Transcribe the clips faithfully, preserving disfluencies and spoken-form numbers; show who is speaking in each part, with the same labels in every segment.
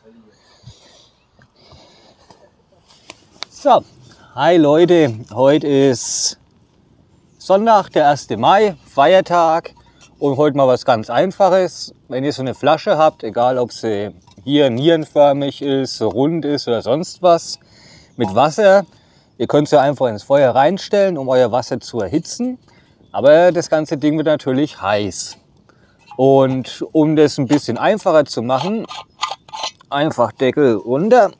Speaker 1: So, hi Leute, heute ist Sonntag, der erste Mai, Feiertag, und heute mal was ganz Einfaches. Wenn ihr so eine Flasche habt, egal ob sie hier nierenförmig ist, rund ist oder sonst was, mit Wasser, ihr könnt sie einfach ins Feuer reinstellen, um euer Wasser zu erhitzen. Aber das ganze Ding wird natürlich heiß. Und um das ein bisschen einfacher zu machen, einfach Deckel runter.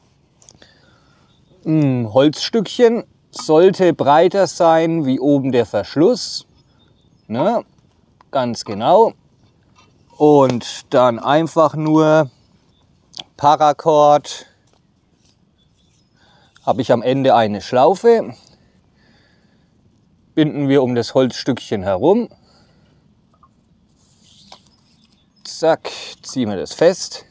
Speaker 1: Ein Holzstückchen sollte breiter sein wie oben der Verschluss. Ne? Ganz genau. Und dann einfach nur Paracord. Habe ich am Ende eine Schlaufe. Binden wir um das Holzstückchen herum. Zack, ziehen wir das fest.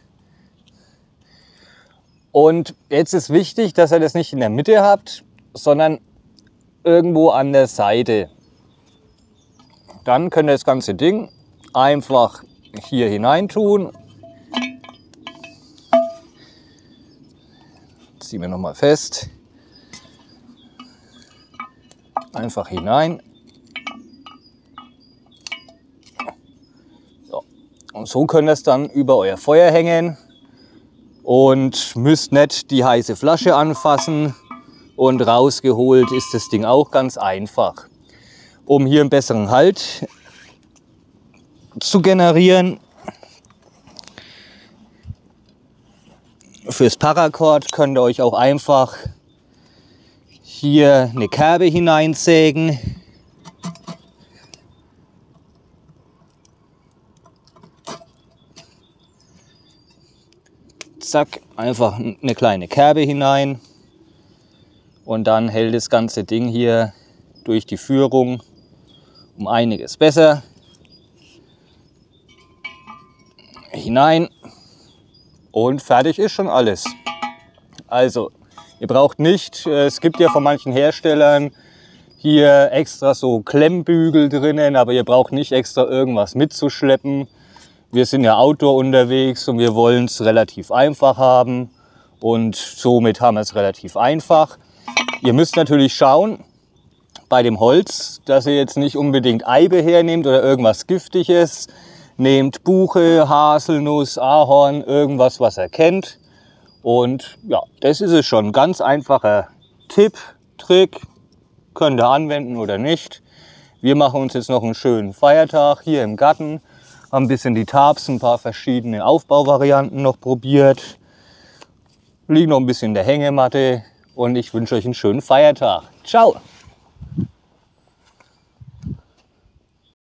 Speaker 1: Und jetzt ist wichtig, dass ihr das nicht in der Mitte habt, sondern irgendwo an der Seite. Dann könnt ihr das ganze Ding einfach hier hinein tun. Ziehen wir nochmal fest. Einfach hinein. So. Und so könnt ihr es dann über euer Feuer hängen. Und müsst nicht die heiße Flasche anfassen, und rausgeholt ist das Ding auch ganz einfach. Um hier einen besseren Halt zu generieren, fürs Paracord könnt ihr euch auch einfach hier eine Kerbe hineinsägen. Zack, einfach eine kleine Kerbe hinein, und dann hält das ganze Ding hier durch die Führung um einiges besser. Hinein und fertig ist schon alles. Also ihr braucht nicht, es gibt ja von manchen Herstellern hier extra so Klemmbügel drinnen, aber ihr braucht nicht extra irgendwas mitzuschleppen. Wir sind ja Outdoor unterwegs und wir wollen es relativ einfach haben, und somit haben wir es relativ einfach. Ihr müsst natürlich schauen bei dem Holz, dass ihr jetzt nicht unbedingt Eibe hernehmt oder irgendwas Giftiges. Nehmt Buche, Haselnuss, Ahorn, irgendwas, was ihr kennt. Und ja, das ist es schon. Ein ganz einfacher Tipp, Trick, könnt ihr anwenden oder nicht. Wir machen uns jetzt noch einen schönen Feiertag hier im Garten. Haben ein bisschen die Tarps, ein paar verschiedene Aufbauvarianten noch probiert. Liegen noch ein bisschen in der Hängematte, und ich wünsche euch einen schönen Feiertag. Ciao!